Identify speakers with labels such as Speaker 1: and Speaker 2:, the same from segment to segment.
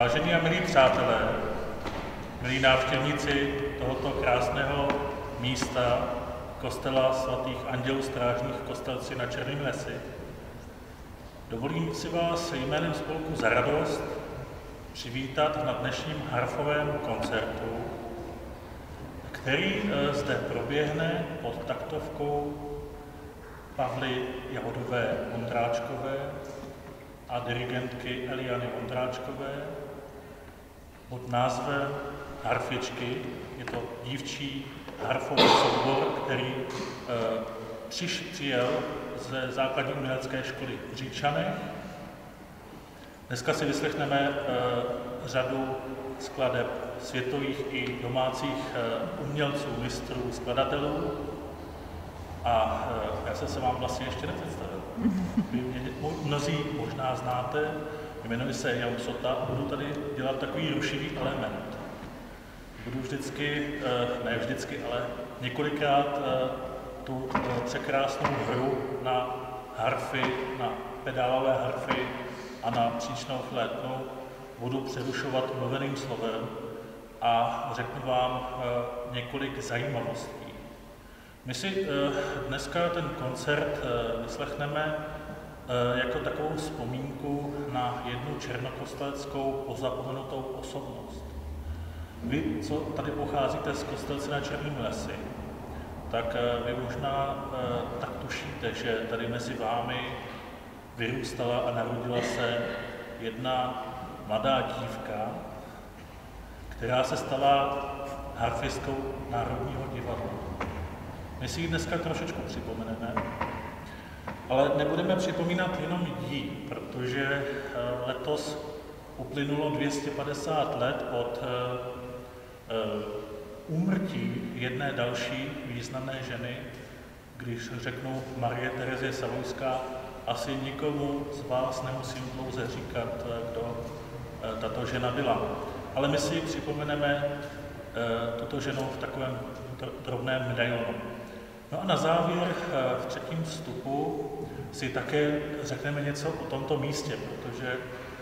Speaker 1: Vážení a milí přátelé, milí návštěvníci tohoto krásného místa, kostela svatých Andělů Strážných v Kostelci na Černém Lesi, dovolím si vás jménem spolku Za radost přivítat na dnešním harfovém koncertu, který zde proběhne pod taktovkou Pavly Jahodové Vondráčkové a dirigentky Eliany Vondráčkové pod názvem Harfičky. Je to dívčí harfový soubor, který přijel ze základní umělecké školy v Říčanech. Dneska si vyslechneme řadu skladeb světových i domácích umělců, mistrů, skladatelů. A já jsem se vám vlastně ještě nepředstavil. Vy mě mnozí možná znáte, jmenuji se Jan Sota a budu tady dělat takový rušivý element. Budu vždycky, ne vždycky, ale několikrát tu překrásnou hru na harfy, na pedálové harfy a na příčnou flétnu budu přerušovat mluveným slovem a řeknu vám několik zajímavostí. My si dneska ten koncert vyslechneme jako takovou vzpomínku na jednu černokosteleckou pozapomenutou osobnost. Vy, co tady pocházíte z Kostelce na Černém Lesi, tak vy možná tak tušíte, že tady mezi vámi vyrůstala a narodila se jedna mladá dívka, která se stala harfistkou Národního divadla. My si ji dneska trošičku připomeneme, ale nebudeme připomínat jenom jí, protože letos uplynulo 250 let od úmrtí jedné další významné ženy. Když řeknu Marie Terezie Savojská, asi nikomu z vás nemusím dlouze říkat, kdo tato žena byla. Ale my si připomeneme tuto ženu v takovém drobném medailonu. No a na závěr v třetím vstupu si také řekneme něco o tomto místě, protože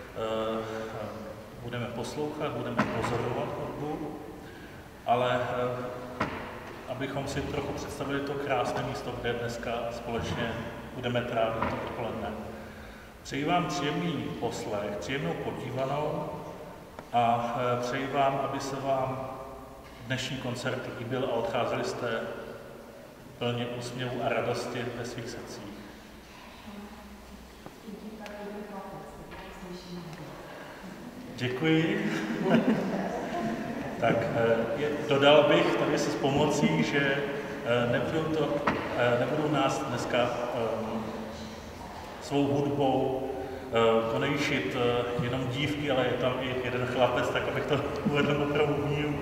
Speaker 1: budeme poslouchat, budeme pozorovat hudbu, ale abychom si trochu představili to krásné místo, kde dneska společně budeme trávit to odpoledne. Přeji vám příjemný poslech, příjemnou podívanou a přeji vám, aby se vám dnešní koncert líbil a odcházeli jste plně úsměvu a radosti ve svých srdcích. Děkuji. Tak dodal bych tady se s pomocí, že nebudou nás dneska svou hudbou konejšit jenom dívky, ale je tam i jeden chlapec, tak abych to uvedl opravdu v míru.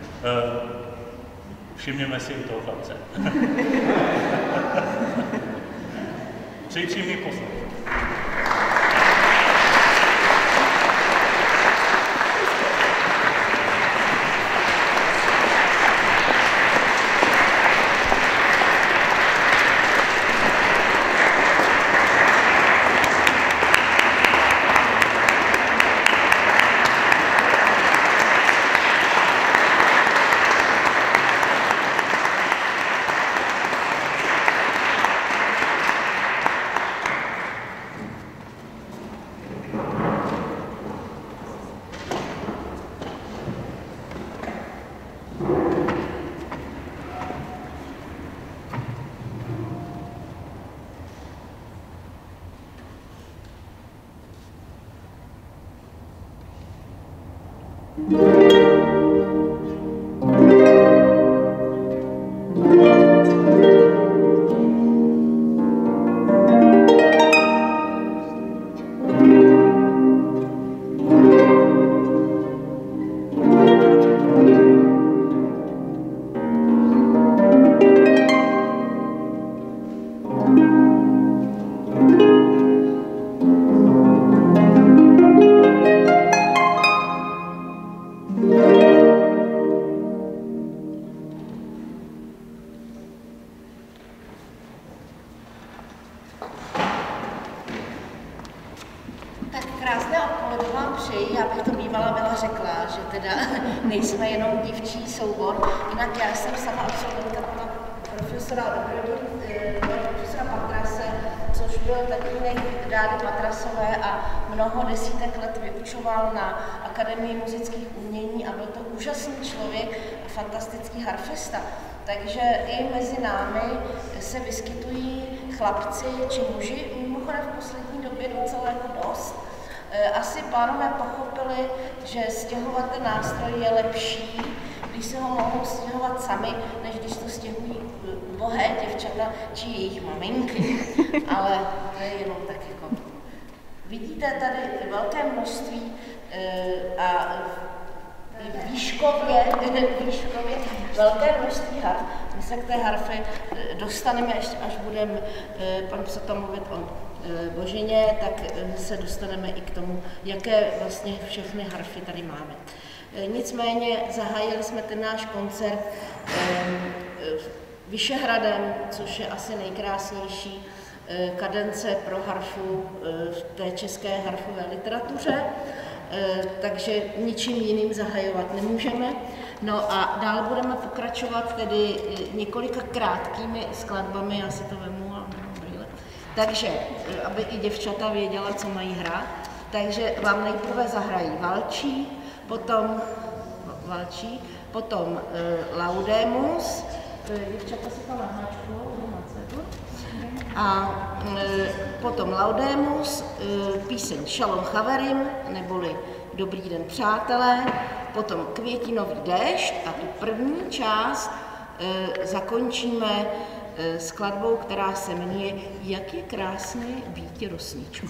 Speaker 1: Všimněme si i toho chlapce. Přeji příjemný poslech.
Speaker 2: bývala byla řekla, že teda nejsme jenom dívčí soubor, jinak já jsem sama absolventka pana profesora Patrase, což byl tatínek Dády Patrasové a mnoho desítek let vyučoval na Akademii muzických umění a byl to úžasný člověk a fantastický harfista. Takže i mezi námi se vyskytují chlapci či muži, mimochodem v poslední době docela jako dost. Asi pánové pochopili, že stěhovat ten nástroj je lepší, když se ho mohou stěhovat sami, než když to stěhují ubohé děvčata či jejich maminky. Ale to je jenom tak jako... Vidíte tady velké množství a výškově velké množství harf. My se k té harfě dostaneme, ještě až budeme pan Psota mluvit o Božině, tak se dostaneme i k tomu, jaké vlastně všechny harfy tady máme. Nicméně zahájili jsme ten náš koncert Vyšehradem, což je asi nejkrásnější kadence pro harfu v té české harfové literatuře, takže ničím jiným zahajovat nemůžeme. No a dál budeme pokračovat tedy několika krátkými skladbami, já si to vemu a brýle. Takže, aby i děvčata věděla, co mají hrát, takže vám nejprve zahrají potom Laudemus, děvčata si to naháčkou, a potom Laudemus, píseň Šalom Chaverim, neboli Dobrý den, přátelé, potom Květinový déšť a tu první část zakončíme skladbou, která se jmenuje Jak je krásné býti rosničkou.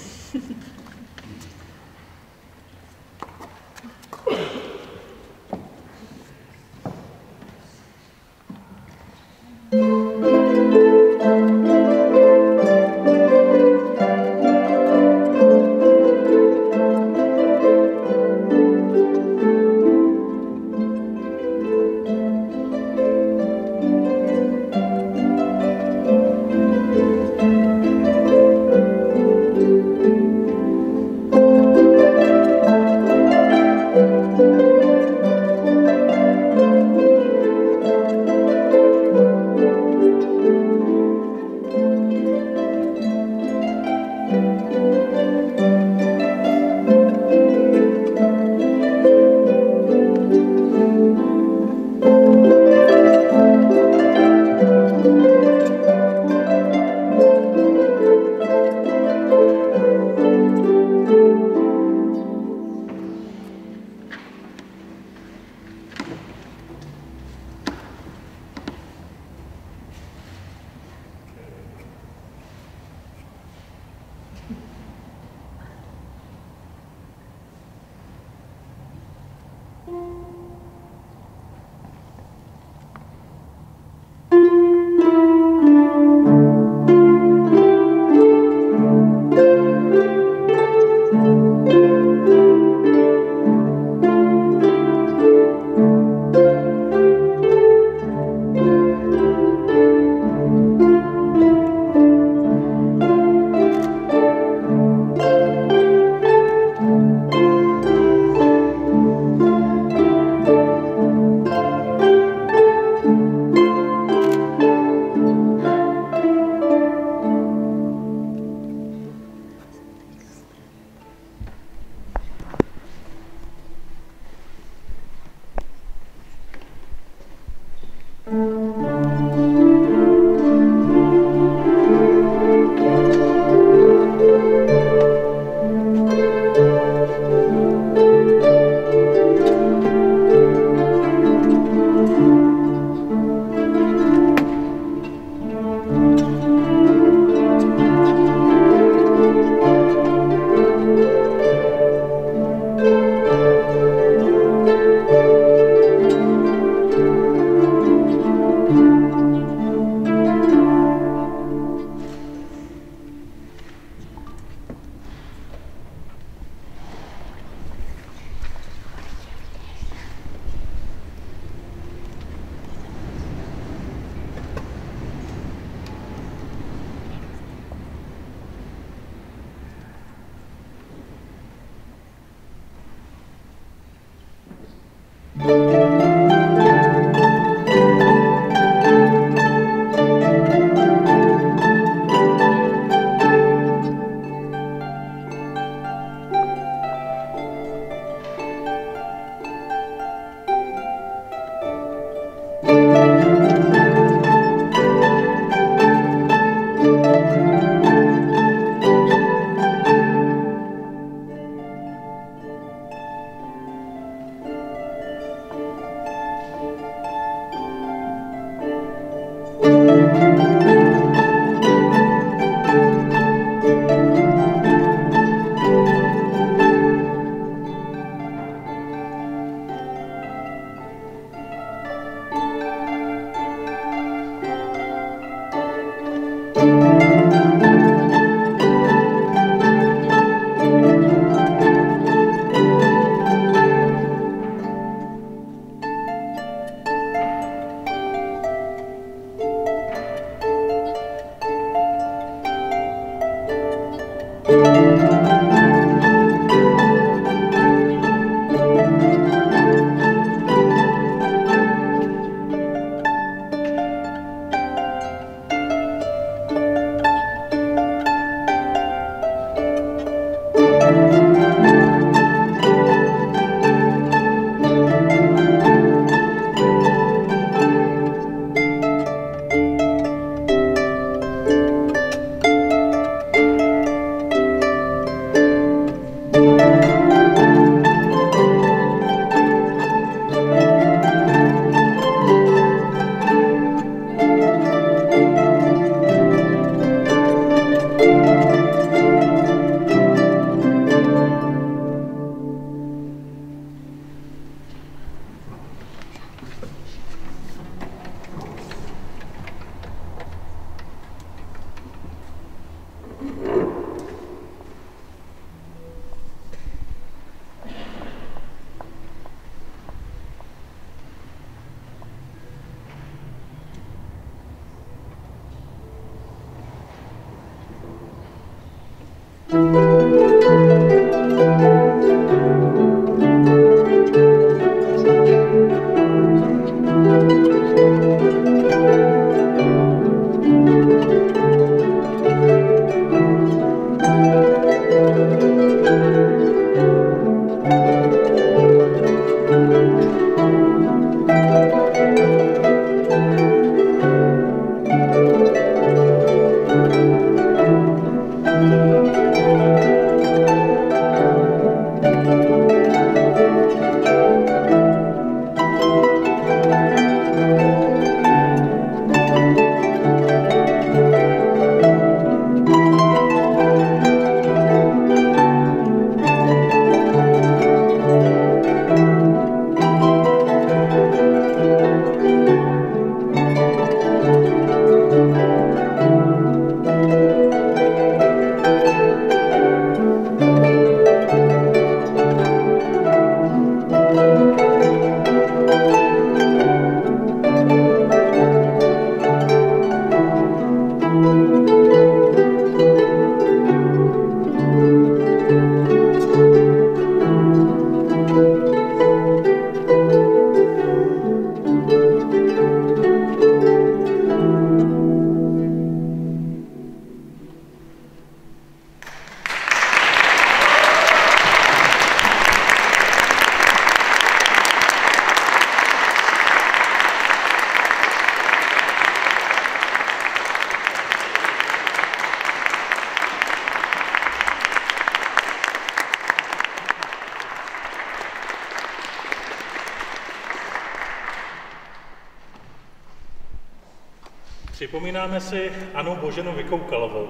Speaker 1: Připomínáme si Annu Boženu Vykoukalovou,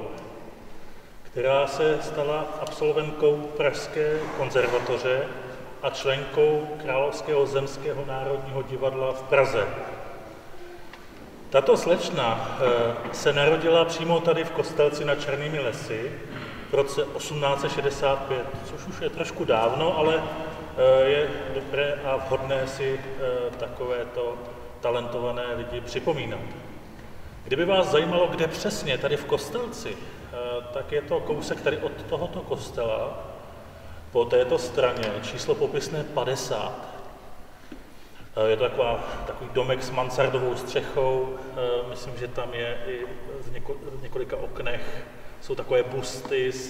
Speaker 1: která se stala absolventkou Pražské konzervatoře a členkou Královského zemského národního divadla v Praze. Tato slečna se narodila přímo tady v Kostelci nad Černými lesy v roce 1865, což už je trošku dávno, ale je dobré a vhodné si takovéto talentované lidi připomínat. Kdyby vás zajímalo, kde přesně, tady v Kostelci, tak je to kousek tady od tohoto kostela po této straně, číslo popisné 50. Je to takový domek s mansardovou střechou, myslím, že tam je i v několika oknech jsou takové busty z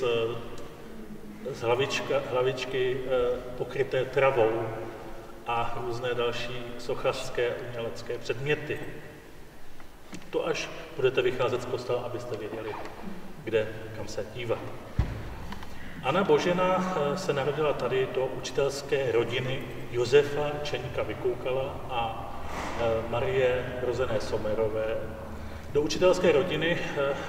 Speaker 1: hlavičky pokryté travou a různé další sochařské umělecké předměty. To až budete vycházet z kostela, abyste věděli, kam se dívat. Anna Božena se narodila tady do učitelské rodiny Josefa Čeňka Vykoukala a Marie rozené Sommerové. Do učitelské rodiny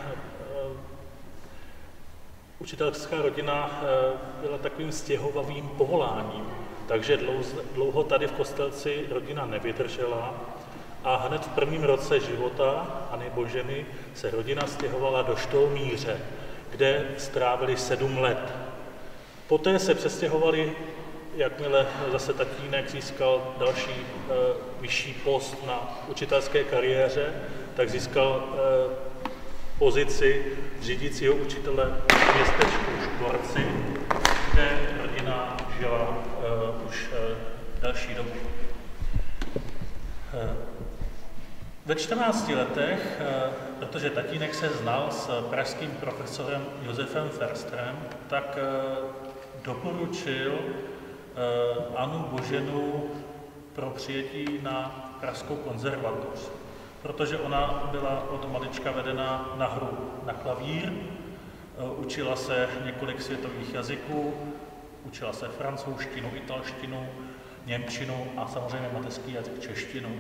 Speaker 1: učitelská rodina byla takovým stěhovavým povoláním, takže dlouho tady v Kostelci rodina nevydržela a hned v prvním roce života Anny Boženy se rodina stěhovala do Štolmíře, kde strávili 7 let. Poté se přestěhovali, jakmile zase tatínek získal další vyšší post na učitelské kariéře, tak získal pozici řídícího učitele v městečku Škvorci, kde rodina žila už další dobu. Ve 14 letech, protože tatínek se znal s pražským profesorem Josefem Försterem, tak doporučil Annu Boženu pro přijetí na Pražskou konzervatoř, protože ona byla od malička vedena na hru na klavír, učila se několik světových jazyků, učila se francouzštinu, italštinu, němčinu a samozřejmě mateřský jazyk češtinu.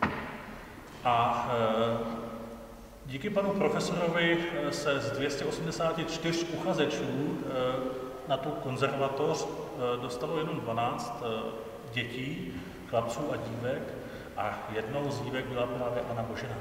Speaker 1: A díky panu profesorovi se z 284 uchazečů na tu konzervatoř dostalo jenom 12 dětí, chlapců a dívek, a jednou z dívek byla právě Anna Božena.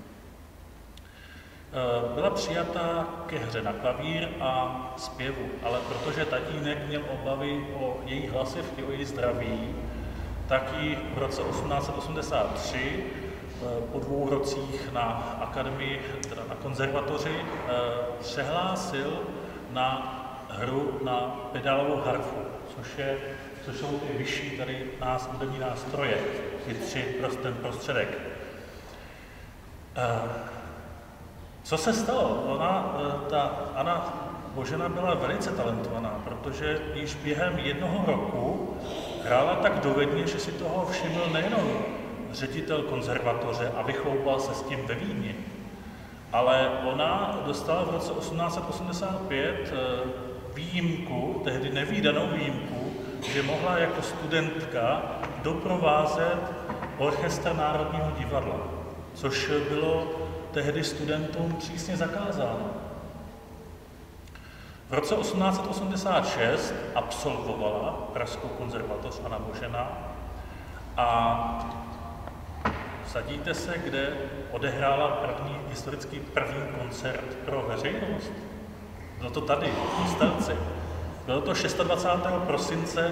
Speaker 1: Byla přijata ke hře na klavír a zpěvu, ale protože tatínek měl obavy o její hlasivky, o její zdraví, tak ji v roce 1883 po 2 rocích na akademii, teda na konzervatoři, přehlásil na hru na pedálovou harfu, což jsou ty vyšší tady hudební nástroje, ty 3 pro ten prostředek. Co se stalo? Anna Božena byla velice talentovaná, protože již během 1 roku hrála tak dovedně, že si toho všiml nejenom ředitel konzervatoře a vychloubal se s tím ve Vídni, ale ona dostala v roce 1885 výjimku, tehdy nevídanou výjimku, že mohla jako studentka doprovázet orchestr Národního divadla, což bylo tehdy studentům přísně zakázáno. V roce 1886 absolvovala Pražskou konzervatoř Anna Božena a vsadíte se, kde odehrála historický první koncert pro veřejnost. Bylo to tady, v Kostelci. Bylo to 26. prosince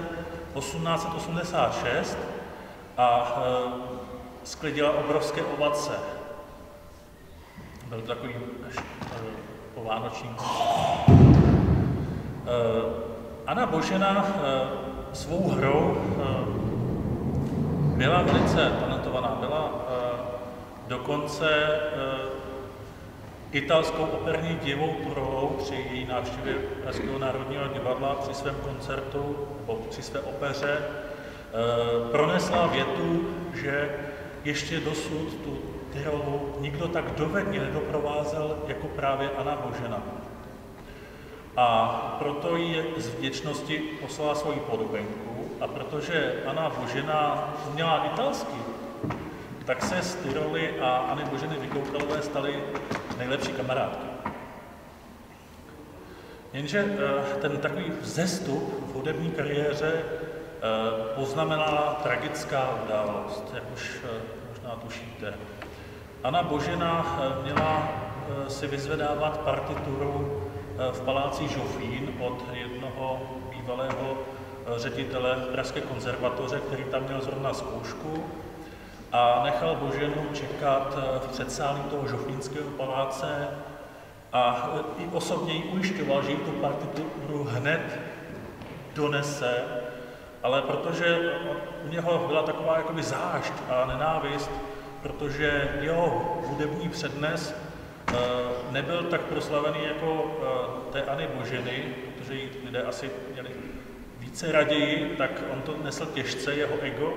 Speaker 1: 1886 a sklidila obrovské ovace. Byl to takový až povánoční. Anna Božena svou hrou byla velice talentovaná. Byla dokonce italskou operní divou turou při její návštěvě Pražského národního divadla při svém koncertu nebo při své opeře pronesla větu, že ještě dosud tu Tyrolu nikdo tak dovedně nedoprovázel jako právě Anna Božena. A proto jí z vděčnosti poslala svoji podobenku, a protože Anna Božena uměla italsky, tak se z Tyroly a Anny Boženy Vykoukalové staly nejlepší kamarádky. Jenže ten takový vzestup v hudební kariéře poznamenala tragická událost, jak už možná tušíte. Anna Božena měla si vyzvedávat partituru v paláci Žofín od jednoho bývalého ředitele Pražské konzervatoře, který tam měl zrovna zkoušku, a nechal Boženu čekat v předsálí toho Žofínského paláce a i osobně jí ujišťoval, že jí tu partituru hned donese ale protože u něho byla taková jakoby zášť a nenávist, protože jeho hudební přednes nebyl tak proslavený jako té Anny Boženy, protože ji lidé asi měli více raději, tak on to nesl těžce, jeho ego.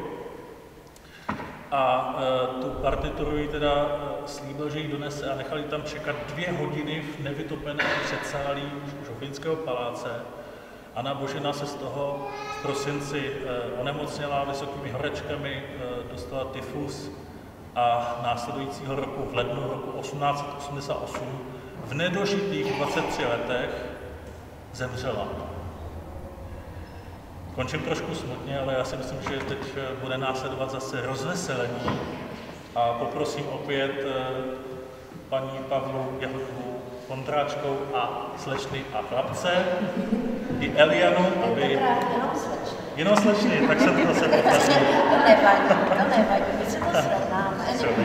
Speaker 1: A tu partituru jí teda slíbil, že ji donese a nechali tam čekat 2 hodiny v nevytopeném předsálí Žofínského paláce. Anna Božena se z toho v prosinci onemocněla vysokými horečkami, dostala tyfus a následujícího roku, v lednu roku 1888, v nedožitých 23 letech zemřela. Končím trošku smutně, ale já si myslím, že teď bude následovat zase rozveselení a poprosím opět paní Pavlu Jehotku Vondráčkou a slečny a chlapce i Elianu, aby... Jenom slečny, tak se to zase poprosím.
Speaker 2: To nevadí, my se to srovnáme.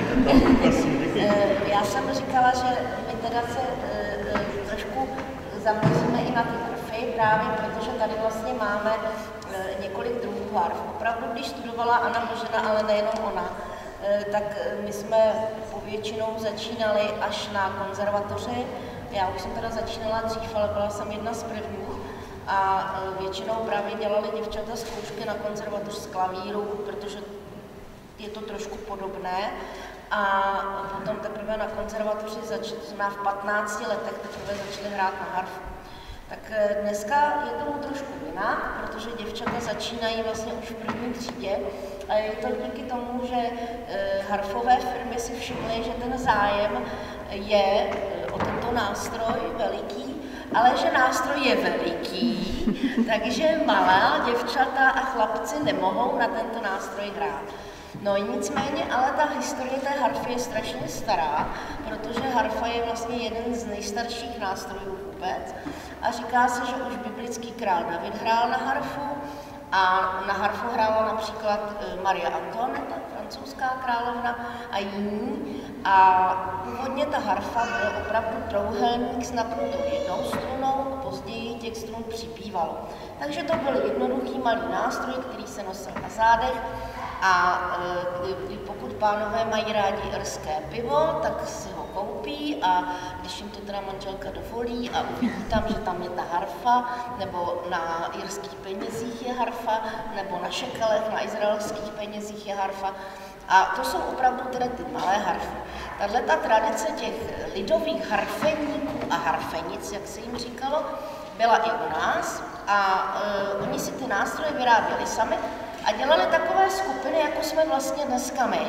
Speaker 2: Já jsem říkala, že my teda se trošku zaměříme i na ty harfy, právě protože tady vlastně máme několik druhů harf. Opravdu, když studovala Anna Božena, ale nejenom ona, tak my jsme povětšinou začínali až na konzervatoři. Já už jsem teda začínala dřív, ale byla jsem jedna z prvních. A většinou právě dělali děvčata zkoušky na konzervatoř z klavíru, protože je to trošku podobné. A potom teprve na konzervatoři v 15 letech teprve začali hrát na harfu. Tak dneska je tomu trošku jinak, protože děvčata začínají vlastně už v první třídě a je to díky tomu, že harfové firmy si všimly, že ten zájem je o tento nástroj veliký, ale že nástroj je veliký, takže malá děvčata a chlapci nemohou na tento nástroj hrát. No nicméně, ale ta historie té harfy je strašně stará, protože harfa je vlastně jeden z nejstarších nástrojů vůbec. A říká se, že už biblický král David hrál na harfu a na harfu hrála například Marie Antoinette, francouzská královna a jiní. A původně ta harfa byl opravdu trojúhelník s napnutou jednou strunou, později těch strun přibývalo. Takže to byl jednoduchý malý nástroj, který se nosil na zádech. A pokud pánové mají rádi irské pivo, tak si ho koupí a když jim to teda manželka dovolí a uvidí tam, že tam je ta harfa, nebo na irských penězích je harfa, nebo na šekelech, na izraelských penězích je harfa. A to jsou opravdu teda ty malé harfy. Tato tradice těch lidových harfeníků a harfenic, jak se jim říkalo, byla i u nás a oni si ty nástroje vyráběli sami a dělali takové skupiny, jako jsme vlastně dneska my.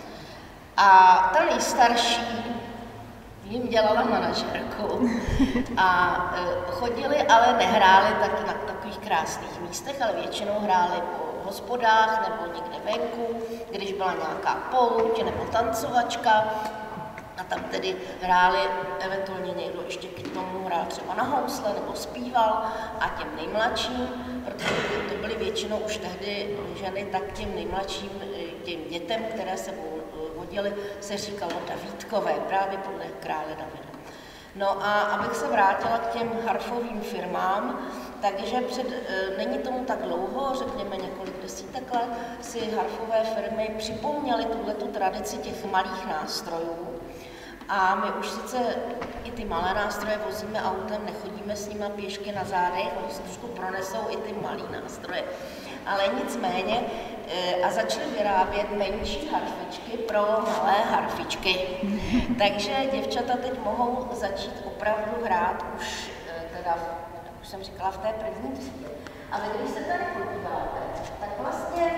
Speaker 2: A ta nejstarší jim dělala manažerku a chodili, ale nehráli taky na takových krásných místech, ale většinou hráli po hospodách nebo někde venku, když byla nějaká pouť nebo tancovačka. A tam tedy hráli, eventuálně někdo ještě k tomu hrál třeba na housle nebo zpíval a těm nejmladším, protože to byly většinou už tehdy ženy, tak těm nejmladším, těm dětem, které se vodily, se říkalo Davídkové, právě podle krále Davida. No a abych se vrátila k těm harfovým firmám, takže není tomu tak dlouho, řekněme několik desítek let, si harfové firmy připomněly tuhletu tradici těch malých nástrojů. A my už sice i ty malé nástroje vozíme autem, nechodíme s nimi pěšky na zádech, oni se trošku pronesou i ty malé nástroje. Ale nicméně a začali vyrábět menší harfičky pro malé harfičky. Takže děvčata teď mohou začít opravdu hrát už, teda, už jsem říkala, v té první třídě. Ale když se tady podíváte, tak vlastně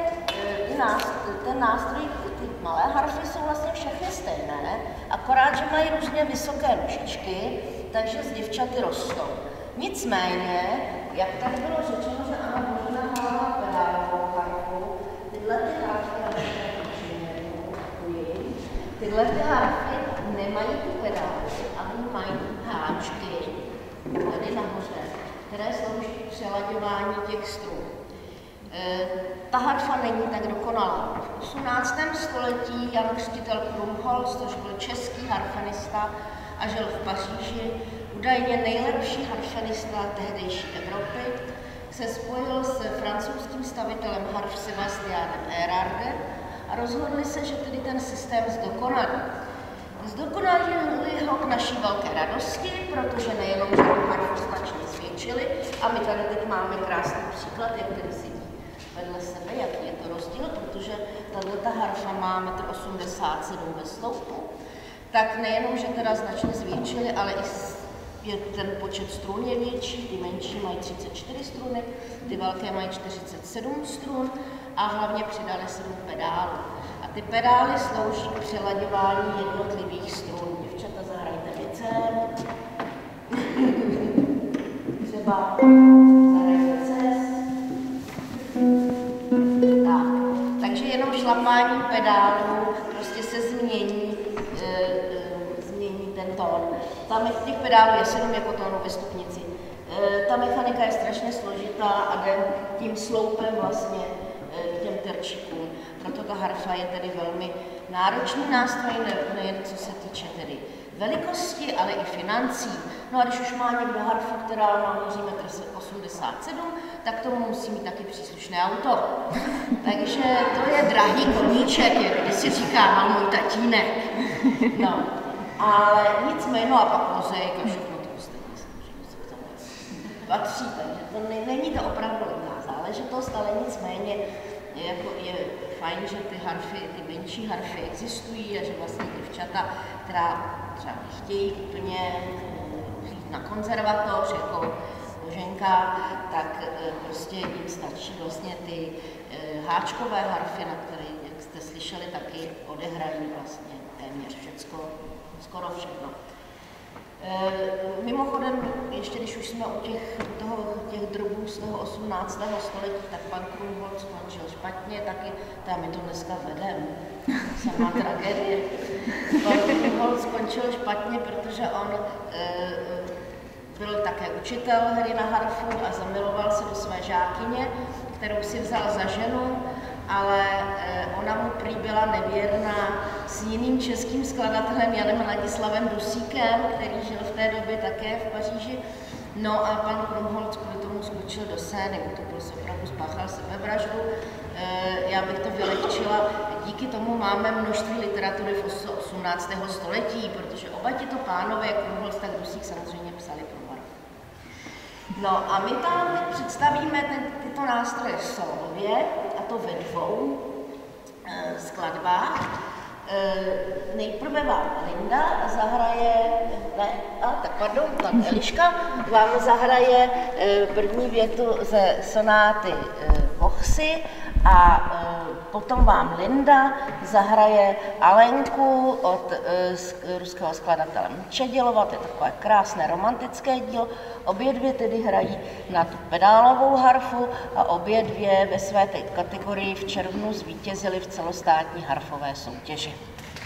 Speaker 2: ten nástroj, ty malé harfy jsou vlastně všechny stejné, akorát, že mají různě vysoké nožičky, takže z děvčaty rostou. Nicméně, jak tady bylo řečeno, že Anna Božena hrála pedálovou harfu, tyhle harfy nemají ty pedály, ale mají háčky tady nahoře, které slouží k přelaďování těch strun. Ta harfa není tak dokonalá. V 18. století Jan Křtitel Krumholz, což byl český harfenista a žil v Paříži, údajně nejlepší harfenista tehdejší Evropy, se spojil s francouzským stavitelem harf Sebastianem Erardem a rozhodli se, že tedy ten systém zdokonalí. Zdokonalili ho k naší velké radosti, protože nejenom, že harfu značně zvětšili, a my tady teď máme krásný příklad, jak tedy sedí vedle sebe, jaký je to rozdíl, protože tato harfa má 1,87 m ve sloupu, tak nejenom, že teda značně zvětšili, ale i ten počet strun je větší, ty menší mají 34 struny, ty velké mají 47 strun a hlavně přidali 7 pedálů. A ty pedály slouží k přelaďování jednotlivých strun. Děvčata, zahrajte bicem. Třeba zahrajte cest. Tak. Takže jenom šlapání pedálů prostě se změní ten tón. Tam těch pedálů je 7 jako tónů ve stupnici. Ta mechanika je strašně složitá a jde tím sloupem vlastně k těm terčíkům. Proto ta harfa je tedy velmi náročný nástroj, nejen co se týče tedy velikosti, ale i financí. No a když už má někdo harfu, která má 1,87 m, tak tomu musí mít taky příslušné auto. Takže to je drahý koníček, jak si říká můj tatínek. No, ale nicméně, no a pak mozaik a všechno to ostatní samozřejmě se k tomu patří, takže to není to opravdu levná záležitost, ale nicméně je fajn, že ty harfy, ty menší harfy existují a že vlastně děvčata, která třeba chtějí úplně jít na konzervatoř, jako Boženka, tak prostě jim stačí vlastně ty háčkové harfy, na které, jak jste slyšeli, taky odehrají vlastně téměř všecko, skoro všechno. Mimochodem, ještě když už jsme u těch drobů z toho 18. století, tak pan Krumpholz skončil špatně, taky tam my to dneska vedem, sama tragédie. Pan Krumpholz skončil špatně, protože on byl také učitel hry na harfu a zamiloval se do své žákyně, kterou si vzal za ženu, ale ona mu prý byla nevěrná s jiným českým skladatelem Janem Ladislavem Dusíkem, který žil v té době také v Paříži. No a pan Krumpholz kvůli tomu skočil do Seiny, to byl opravdu spáchal sebevraždu. Já bych to vylehčila. Díky tomu máme množství literatury v 18. století, protože oba tito pánové, jak Krumpholz, tak Dusík, samozřejmě psali pro harfu. No a my tam představíme tyto nástroje solově, a to ve 2 skladbách. Nejprve vám Linda zahraje, Eliška vám zahraje první větu ze sonáty Bochsy a potom vám Linda zahraje Alenku od ruského skladatele Mčedělova, to je takové krásné romantické dílo. Obě dvě tedy hrají na tu pedálovou harfu a obě dvě ve své kategorii v červnu zvítězily v celostátní harfové soutěži.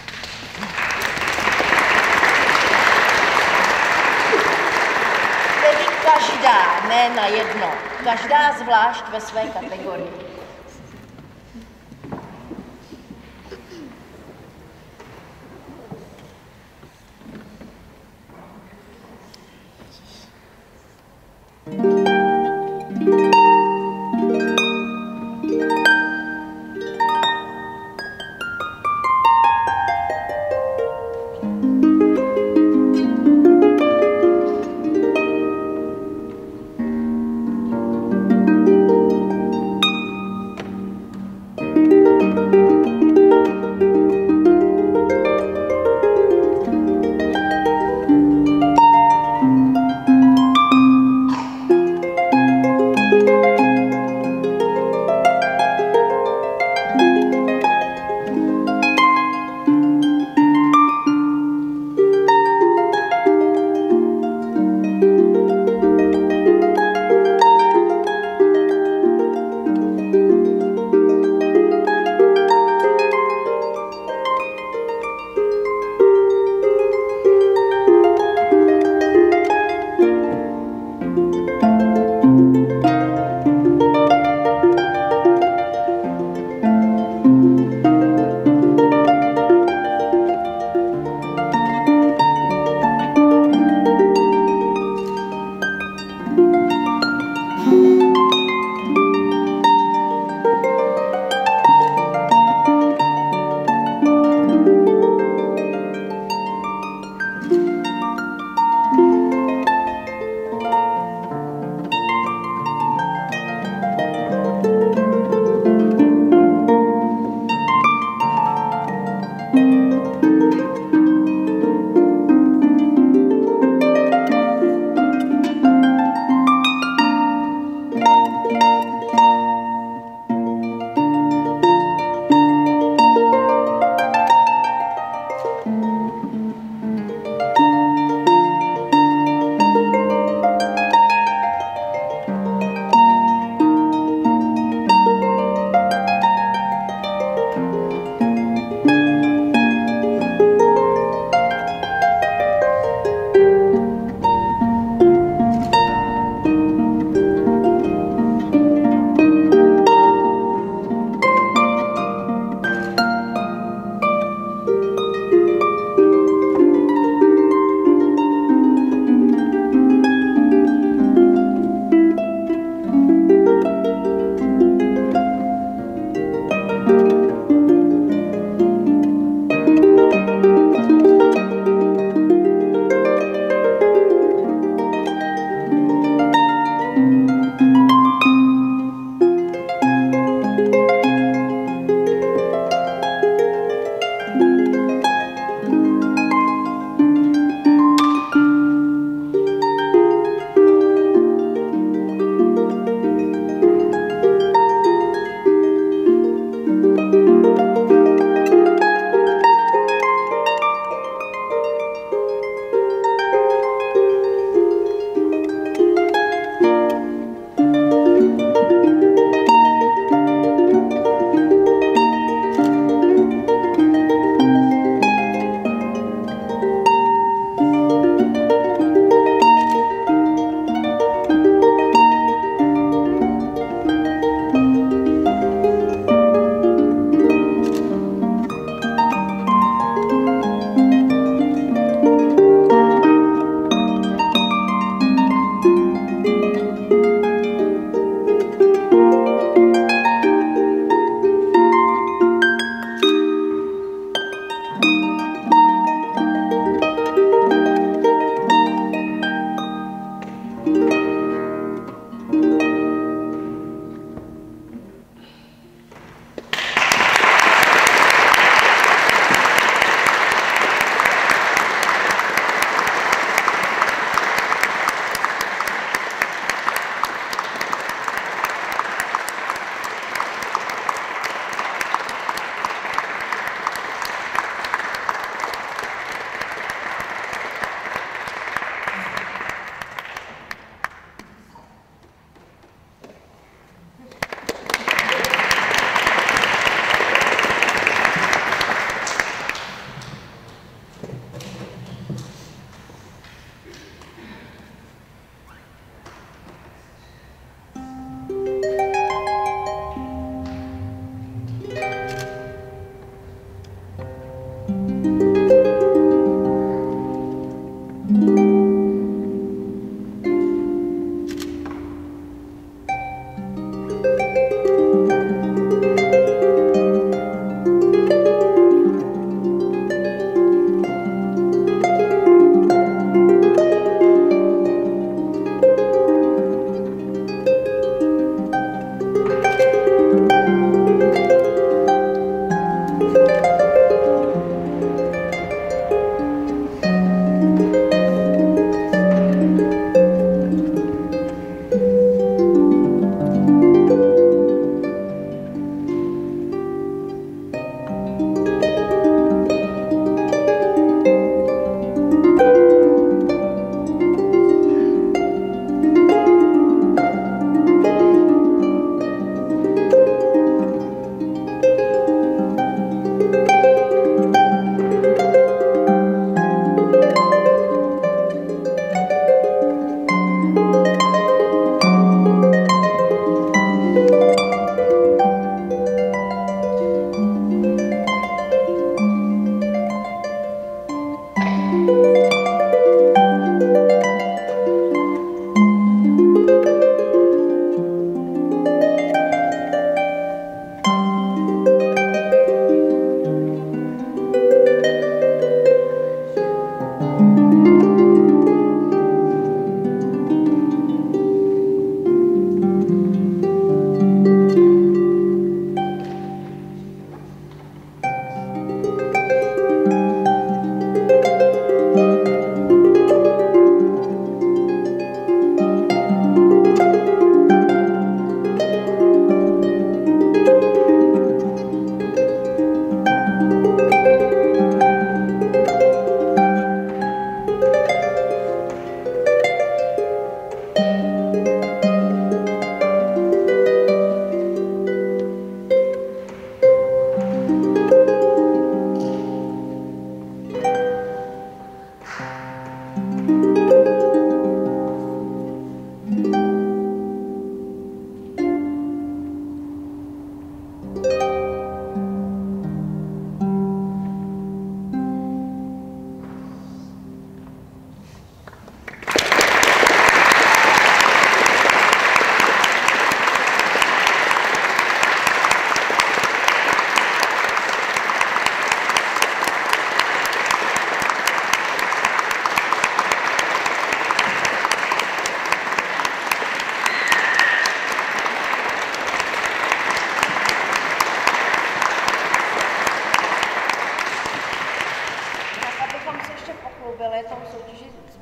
Speaker 2: Tedy každá, ne na jedno, každá zvlášť ve své kategorii.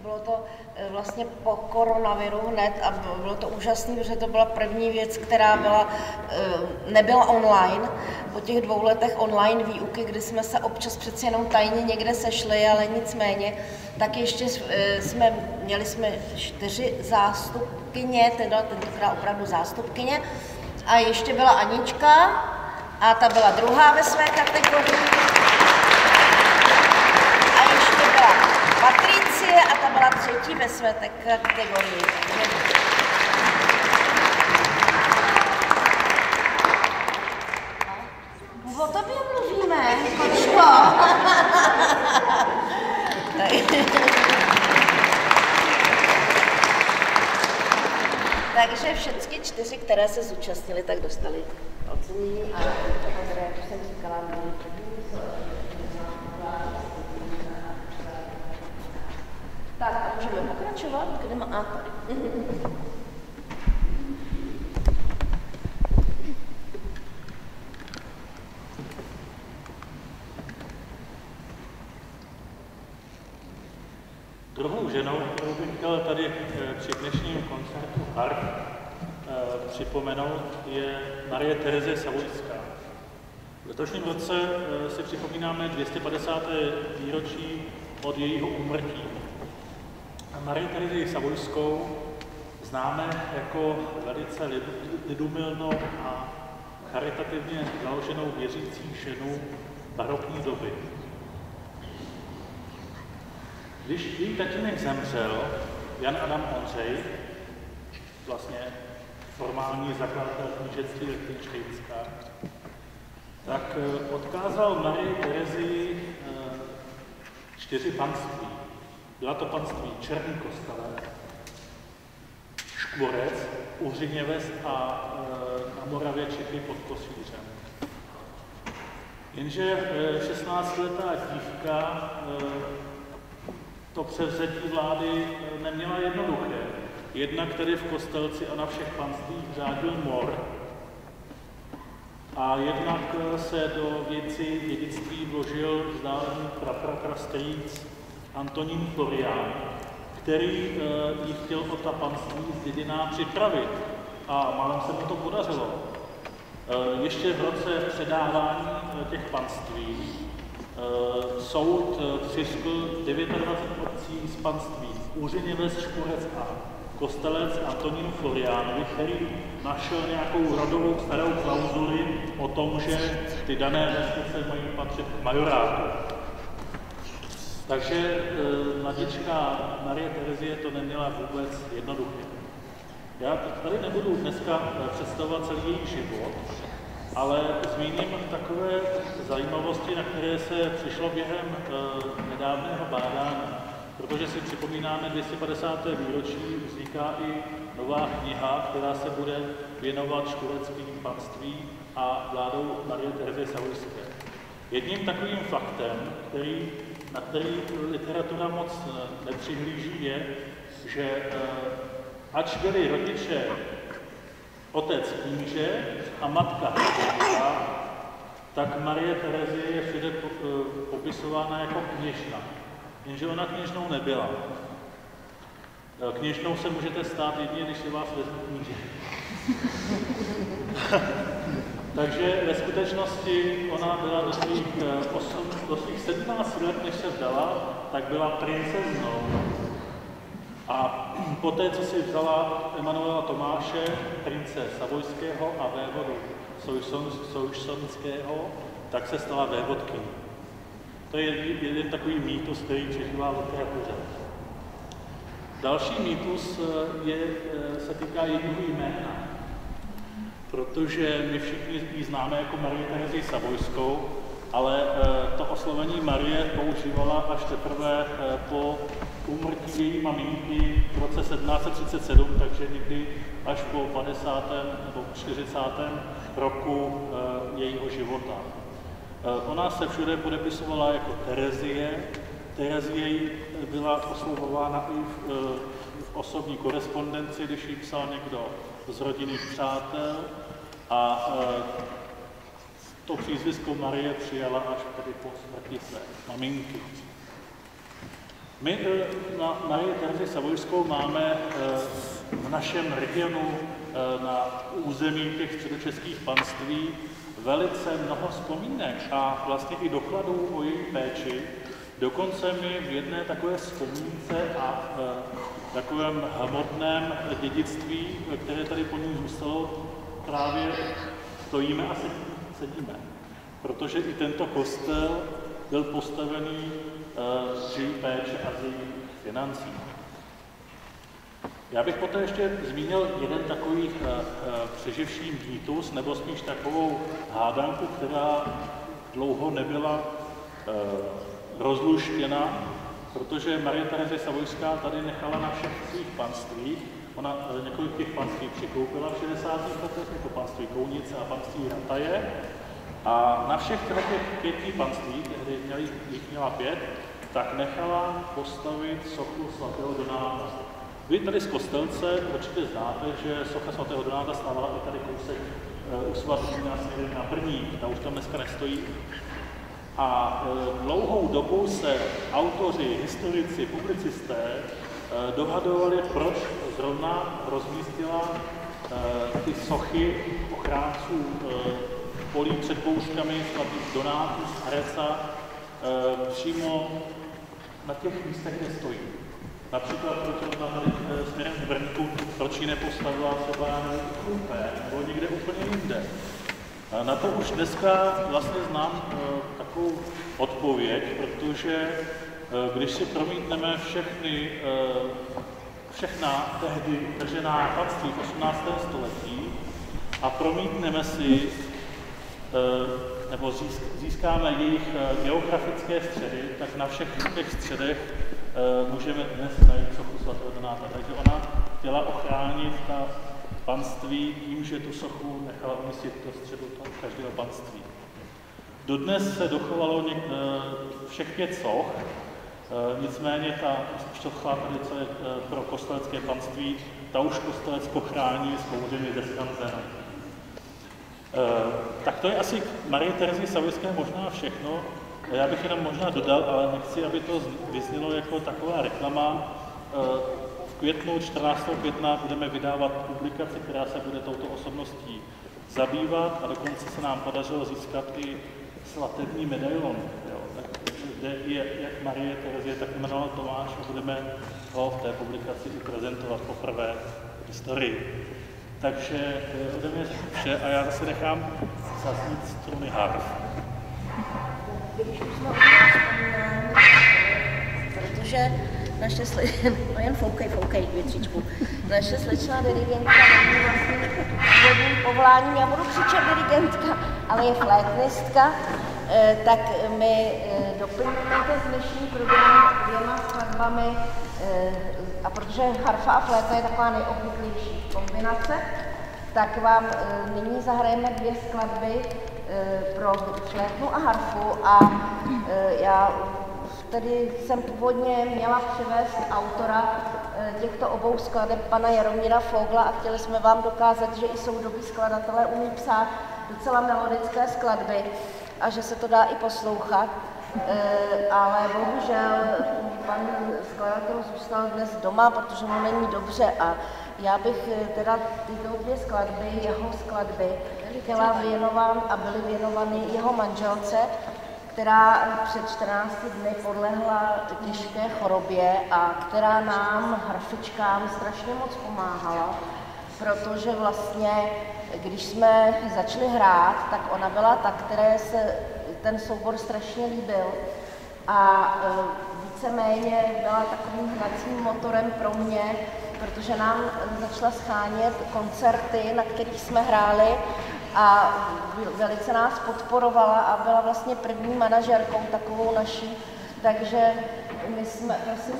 Speaker 2: bylo to vlastně po koronaviru hned a bylo to úžasné, protože to byla první věc, která nebyla online. Po těch 2 letech online výuky, kdy jsme se občas přeci jenom tajně někde sešli, ale nicméně, tak ještě měli jsme 4 zástupkyně, tentokrát opravdu zástupkyně, a ještě byla Anička, a ta byla druhá ve své kategorii. A ještě byla Patricie a ta byla 3. ve své kategorii. O tobě mluvíme, Kočko. Takže všechny 4, které se zúčastnily, tak dostali ocenění a které, jak jsem říkala, měli první. Tak a můžeme pokračovat, kde má tady.
Speaker 1: Druhou ženou, kterou bych chtěl tady při dnešním koncertu harf připomenout, je Marie Terezie Savojská. V letošním roce si připomínáme 250. výročí od jejího úmrtí. Marie Terezii Savojskou známe jako velice lidumilnou a charitativně založenou věřící ženu barokní doby. Když její tatínek zemřel, Jan Adam Ondřej, vlastně formální zakladatel knížectví Lichtenštejnska, tak odkázal Marii Terezii 4 panství. Byla to panství Černý Kostelec, Škvorec, Uhřiněves a na Moravě Čechy pod Kosvířem. Jenže 16letá dívka to převzetí vlády neměla jednoduché. Jednak tedy v Kostelci a na všech panstvích řádil mor, a jednak se do věci dědictví vložil vzdálený prastrýc Antonín Florián, který jí chtěl o ta panství z dědiná připravit. A málem se mu to podařilo. Ještě v roce předávání těch panství soud přiškl 29 obcí z panství Úřiněves, Škvorec a Kostelec Antonínu Floriánovi, který našel nějakou rodovou starou klauzuli o tom, že ty dané vesnice mají patřit k majorátu. Takže mladička Marie Terezie to neměla vůbec jednoduché. Já tady nebudu dneska představovat celý její život, ale zmíním takové zajímavosti, na které se přišlo během nedávného bádání. Protože si připomínáme 250. výročí, vzniká i nová kniha, která se bude věnovat škvoreckým panství a vládou Marie Terezie Savojské. Jedním takovým faktem, na který literatura moc nepřihlíží, je, že ač byli rodiče otec kníže a matka kněžna, tak Marie Terezie je všude popisována jako kněžna. Jenže ona kněžnou nebyla. Kněžnou se můžete stát jedině, když se vás vezmu kníže. Takže ve skutečnosti ona byla do svých 17 let, než se vdala, tak byla princeznou. A poté, co si vzala Emanuela Tomáše, prince Savojského a vévodu Sojušsonského, tak se stala vévodkyní. To je jeden takový mýtus, který přežívá v literatuře. Další mýtus se týká jejího jména, protože my všichni ji známe jako Marie Terezii Savojskou, ale to oslovení Marie používala až teprve po úmrtí její maminky v roce 1737, takže někdy až po 50. nebo 40. roku jejího života. Ona se všude podepisovala jako Terezie. Terezie byla oslovována i v osobní korespondenci, když jí psal někdo z rodinných přátel, a to přízvisko Marie přijala až tedy po smrti své maminky. My na Marii Terezi Savojskou máme v našem regionu na území těch středočeských panství velice mnoho vzpomínek a vlastně i dokladů o její péči. Dokonce mi v jedné takové vzpomínce a takovém hmotném dědictví, které tady po ní zůstalo, právě stojíme a sedíme. Protože i tento kostel byl postavený z její péče a z jejich financí. Já bych poté ještě zmínil jeden takový přeživší mýtus, nebo spíš takovou hádanku, která dlouho nebyla rozluštěna, protože Marie Terezie Savojská tady nechala na všech svých panstvích. Ona několik těch panství přikoupila v 60. letech, jako panství Kounice a panství Rataje. A na všech těch 5 panství, tehdy jich měla 5, tak nechala postavit sochu svatého Donáta. Vy tady z Kostelce určitě znáte, že socha svatého Donáta stávala i tady kousek u svatýně směrem na Brník, ta už tam dneska nestojí. A dlouhou dobu se autoři, historici, publicisté dohadovali, proč zrovna rozmístila ty sochy ochránců polí před poušťami svatých Donátů z Areca přímo na těch místech, kde stojí. Například, proč ona tady směrem k Brníku, proč ji nepostavila třeba v Krupé nebo někde úplně jinde. Na to už dneska vlastně znám takovou odpověď, protože když si promítneme všechna tehdy držená panství v 18. století a promítneme si, nebo získáme jejich geografické středy, tak na všech těch středech můžeme dnes najít sochu svatého Donáta. Takže ona chtěla ochránit ta panství tím, že tu sochu nechala umístit do středu každého panství. Dodnes se dochovalo všech 5 soch, nicméně ta socha tady, co je pro kostelecké panství, ta už Kostelecko chrání samozřejmě ze skanzena. Tak to je asi k Marii Terezii Savojské možná všechno. Já bych jenom možná dodal, ale nechci, aby to vyznělo jako taková reklama. V květnu, 14. května, budeme vydávat publikaci, která se bude touto osobností zabývat a dokonce se nám podařilo získat i svatební medailon, kde je jak Marie Terezie, tak jmenoval Tomáš a budeme ho v té publikaci i prezentovat poprvé v historii. Takže ode mě vše a já se nechám zaznít struny harf.
Speaker 2: Když už jsme protože naše no jen foukej většičku. Naše slečná dirigentka není vlastně původním povoláním, já budu křičet dirigentka, ale je flétnistka, tak my doplníme ten dnešní program 2 skladbami, a protože harfa a fléta je taková nejobvyklejší kombinace, tak vám nyní zahrajeme 2 skladby pro flétnu a harfu a já tedy jsem původně měla přivést autora těchto obou skladeb, pana Jaromíra Fogla, a chtěli jsme vám dokázat, že i soudobí skladatelé umí psát docela melodické skladby a že se to dá i poslouchat. Ale bohužel pan skladatel zůstal dnes doma, protože mu není dobře a já bych teda tyto 2 skladby, jeho skladby, chtěla věnovat a byly věnovány jeho manželce, která před 14 dny podlehla těžké chorobě a která nám, harfičkám, strašně moc pomáhala, protože vlastně, když jsme začali hrát, tak ona byla ta, které se ten soubor strašně líbil a víceméně byla takovým hnacím motorem pro mě, protože nám začala schánět koncerty, na kterých jsme hráli a velice nás podporovala a byla vlastně první manažerkou takovou naší, takže my jsme,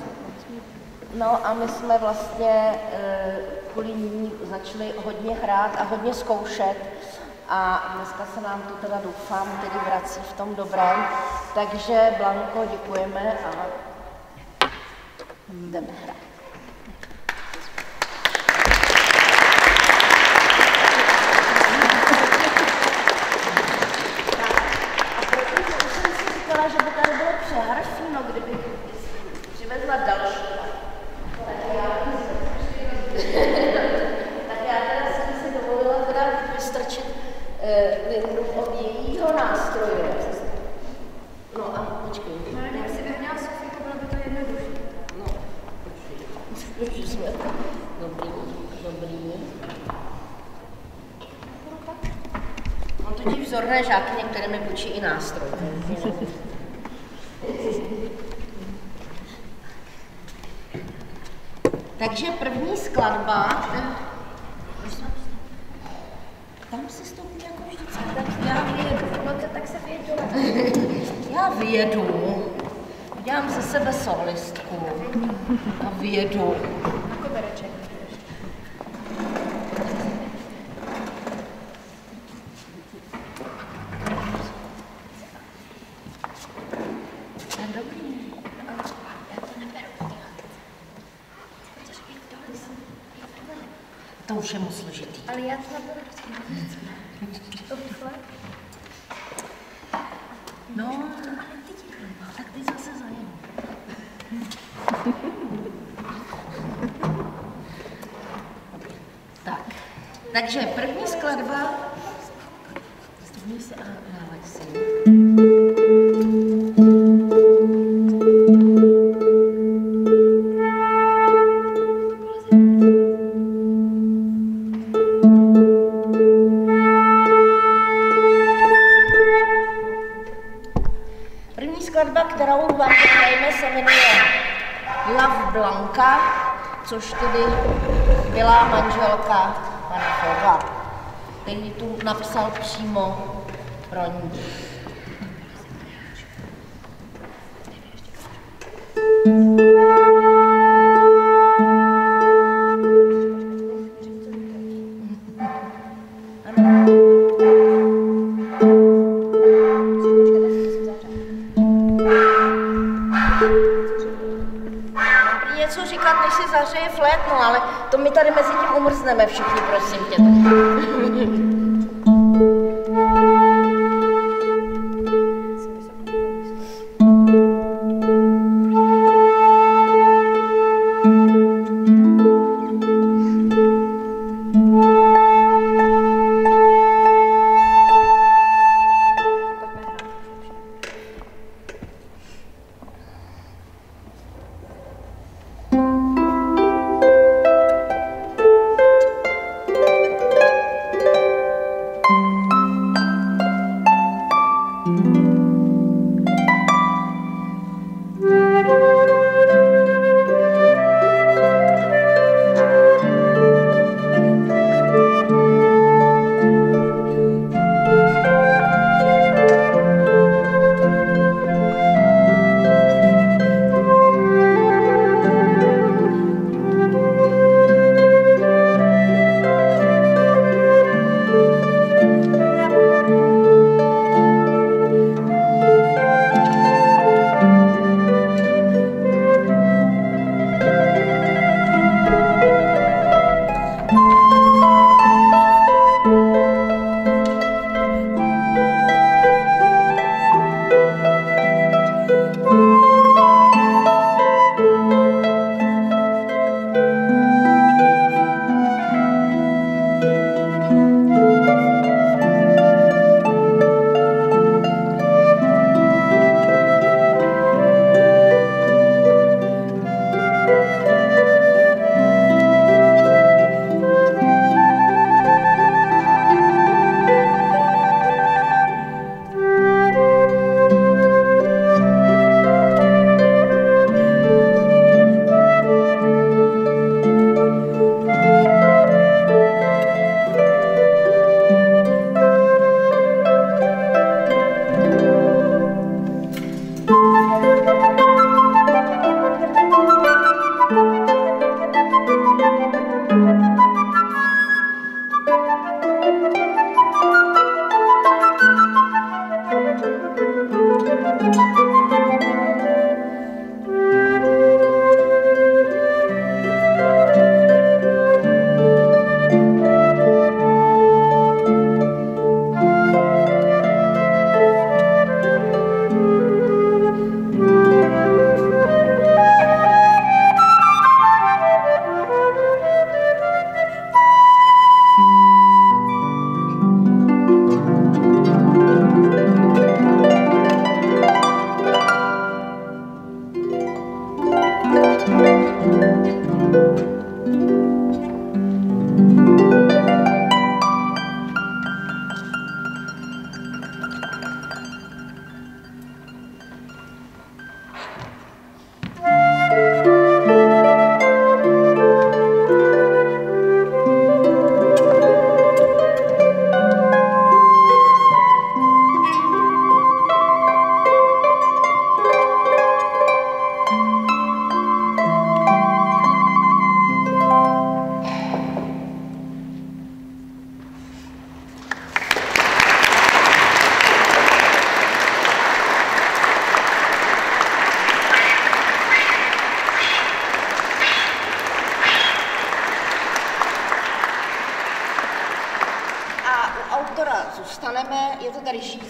Speaker 2: my jsme vlastně kvůli ní začali hodně hrát a hodně zkoušet a dneska se nám to teda doufám tedy vrací v tom dobrém, takže Blanko, děkujeme a jdeme hrát. Že by tady bylo přeharfíno, kdyby přivezla další. Tak já teda jsem si dovolila teda vystrčit Lindu od jejího nástroje. No a počkej.
Speaker 3: No, jak si neměla Sofíku, bylo by to jednodušší.
Speaker 2: No, počkej. Jsme to. Dobrý. Mám totiž vzorné žáky, některé mi půjčí i nástroj. Takže první skladba, tam si stoupí jako vždycky, tak já vyjedu.
Speaker 3: No to tak se vyjedu.
Speaker 2: Já vyjedu, udělám ze sebe solistku a vyjedu.
Speaker 3: Na kobereček.
Speaker 2: Dobrý.
Speaker 3: Já to neberu.
Speaker 2: To už je moc složitý.
Speaker 3: Ale já to neberu.
Speaker 2: No, tak ty zase zajem. Tak, takže první skladba. Stupni se a hrávaj si. Skladba, kterou vám hrajeme, se jmenuje Love Blanca, což tedy byla manželka pana Fogla, který tu napsal přímo pro ní. Něco říkat, než si zahřeje flétnu, ale to my tady mezi tím umrzneme všichni, prosím tě.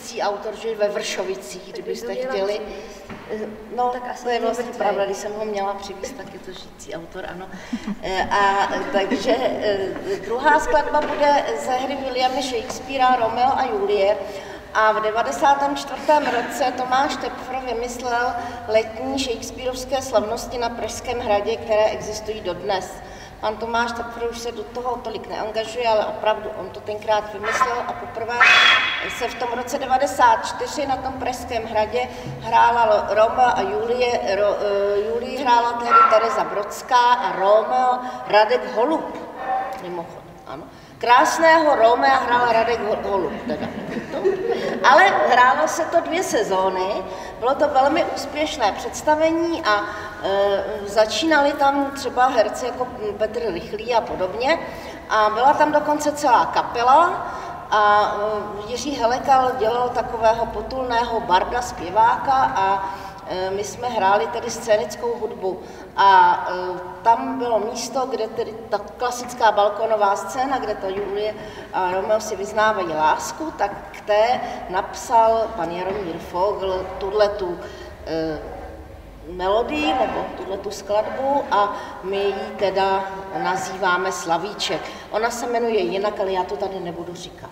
Speaker 2: žijící autor, že ve Vršovicích, kdybyste chtěli. No,
Speaker 3: Tak
Speaker 2: to je vlastně pravda, když jsem ho měla přivést, tak je to žijící autor, ano. A takže druhá skladba bude ze hry Williama Shakespearea Romeo a Julie. A v 94. roce Tomáš Tepfr vymyslel letní shakespearovské slavnosti na Pražském hradě, které existují dodnes. Pan Tomáš Tepfr už se do toho tolik neangažuje, ale opravdu on to tenkrát vymyslel a poprvé se v tom roce 94 na tom Pražském hradě hrála Romeo a Julie. Julii hrála tehdy Tereza Brodská a Romeo Radek Holub. Mimochodem, ano. Krásného Romea hrál Radek Holub, teda. Ale hrálo se to 2 sezóny, bylo to velmi úspěšné představení a začínali tam třeba herci jako Petr Rychlý a podobně a byla tam dokonce celá kapela a Jiří Helekal dělal takového potulného barda, zpěváka a my jsme hráli tedy scénickou hudbu a tam bylo místo, kde tedy ta klasická balkonová scéna, kde ta Julie a Romeo si vyznávají lásku, tak k té napsal pan Jaromír Fogl tuhletu melodii nebo tuhletu skladbu a my ji teda nazýváme Slavíček. Ona se jmenuje jinak, ale já to tady nebudu říkat.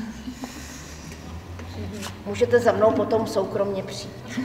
Speaker 2: Můžete za mnou potom soukromně přijít.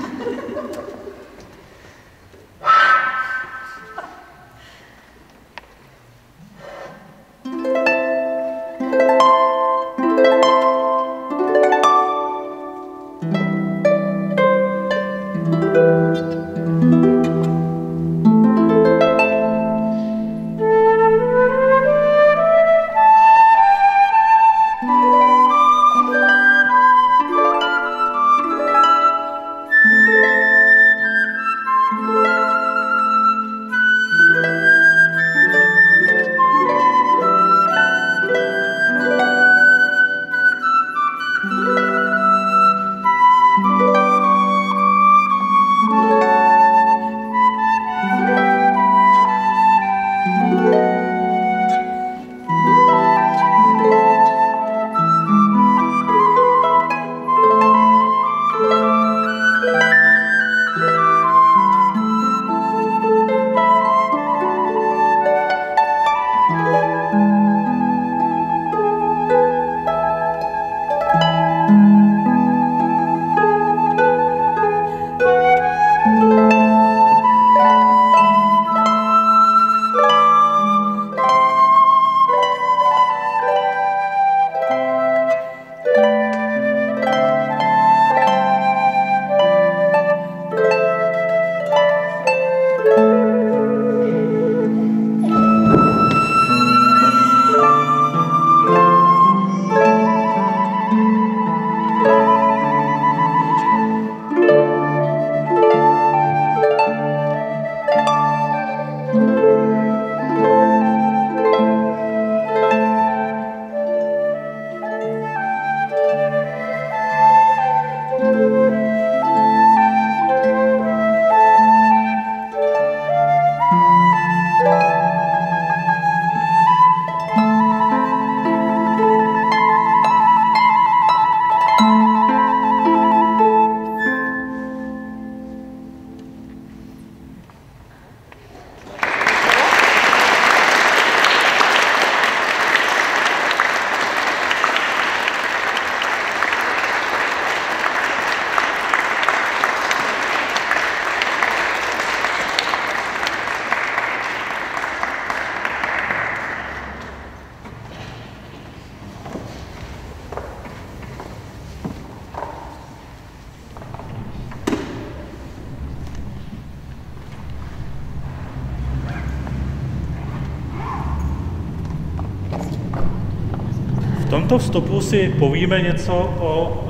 Speaker 1: V tomto vstupu si povíme něco o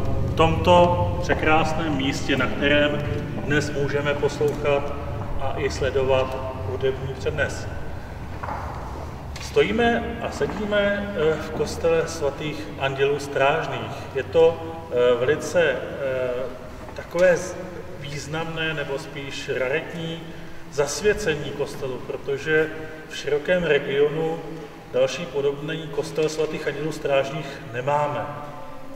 Speaker 1: tomto překrásném místě, na kterém dnes můžeme poslouchat a i sledovat hudební přednes. Stojíme a sedíme v kostele svatých Andělů Strážných. Je to velice takové významné nebo spíš raritní zasvěcení kostelu, protože v širokém regionu další podobný kostel svatých Andělů Strážných nemáme.